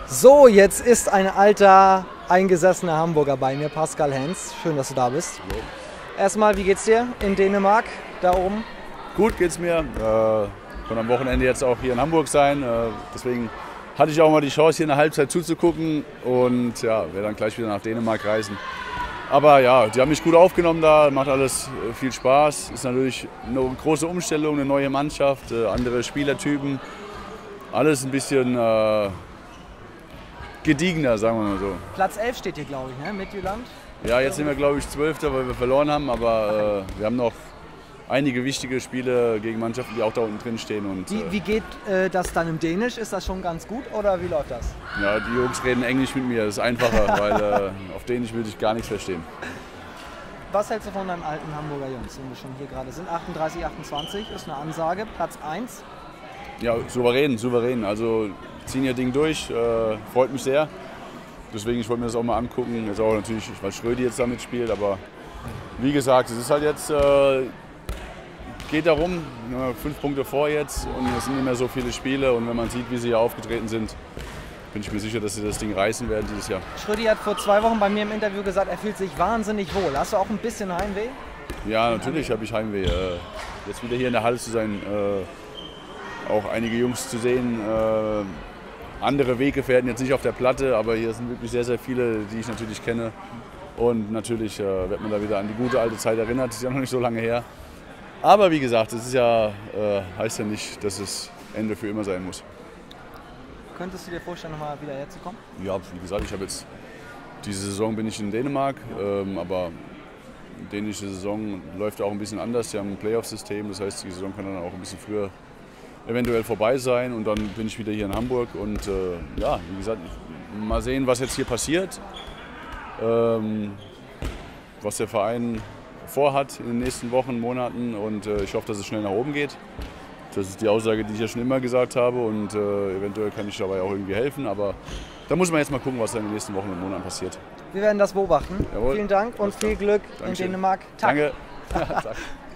So, jetzt ist ein alter, eingesessener Hamburger bei mir, Pascal Hens. Schön, dass du da bist. Hallo. Erstmal, wie geht's dir in Dänemark, da oben? Gut geht's mir. Von am Wochenende jetzt auch hier in Hamburg sein. Deswegen hatte ich auch mal die Chance, hier eine Halbzeit zuzugucken und ja, werde dann gleich wieder nach Dänemark reisen. Aber ja, die haben mich gut aufgenommen da, macht alles viel Spaß. Ist natürlich eine große Umstellung, eine neue Mannschaft, andere Spielertypen. Alles ein bisschen gediegener, sagen wir mal so. Platz 11 steht hier, glaube ich, ne? Mit Jylland. Ja, jetzt sind wir, glaube ich, 12., weil wir verloren haben, aber wir haben noch einige wichtige Spiele gegen Mannschaften, die auch da unten drin stehen. Und, Wie geht das dann im Dänisch? Ist das schon ganz gut oder wie läuft das? ja, die Jungs reden Englisch mit mir, das ist einfacher, weil auf Dänisch würde ich gar nichts verstehen. Was hältst du von deinen alten Hamburger Jungs, wenn wir schon hier gerade sind? 38, 28 ist eine Ansage, Platz 1. Ja, souverän. Also ziehen ihr Ding durch, freut mich sehr. Deswegen, ich wollte mir das auch mal angucken. Jetzt auch natürlich, weil Schrödi jetzt da mitspielt, aber wie gesagt, es ist halt jetzt, geht darum, 5 Punkte vor jetzt und es sind nicht mehr so viele Spiele und wenn man sieht, wie sie hier aufgetreten sind, bin ich mir sicher, dass sie das Ding reißen werden dieses Jahr. Schrödi hat vor 2 Wochen bei mir im Interview gesagt, er fühlt sich wahnsinnig wohl. Hast du auch ein bisschen Heimweh? Ja, natürlich habe ich Heimweh. Jetzt wieder hier in der Halle zu sein, auch einige Jungs zu sehen. Andere Weggefährten jetzt nicht auf der Platte, aber hier sind wirklich sehr, sehr viele, die ich natürlich kenne. Und natürlich wird man da wieder an die gute alte Zeit erinnert. Das ist ja noch nicht so lange her. Aber wie gesagt, es ist ja, heißt ja nicht, dass es Ende für immer sein muss. Könntest du dir vorstellen, nochmal wieder herzukommen? Ja, wie gesagt, ich habe jetzt diese Saison bin ich in Dänemark, aber die dänische Saison läuft auch ein bisschen anders. Sie haben ein Playoff-System, das heißt, die Saison kann dann auch ein bisschen früher eventuell vorbei sein und dann bin ich wieder hier in Hamburg und ja, wie gesagt, mal sehen, was jetzt hier passiert, was der Verein vorhat in den nächsten Wochen, Monaten und ich hoffe, dass es schnell nach oben geht. Das ist die Aussage, die ich ja schon immer gesagt habe und eventuell kann ich dabei auch irgendwie helfen, aber da muss man jetzt mal gucken, was da in den nächsten Wochen und Monaten passiert. Wir werden das beobachten. Jawohl. Vielen Dank und viel Glück Dankeschön. in Dänemark. Danke.